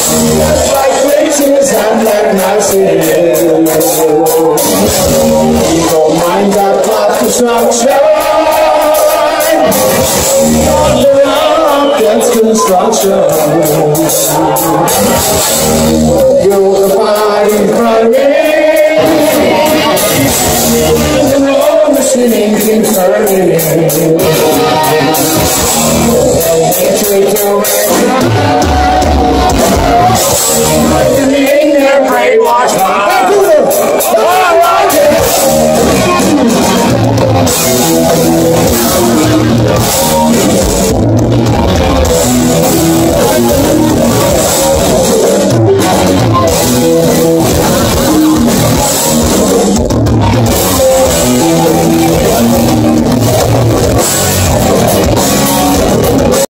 Like witches and like mousing. You don't mind that part destruction. Don't live up against construction. You're the fighting fire. The road machine keeps turning. It's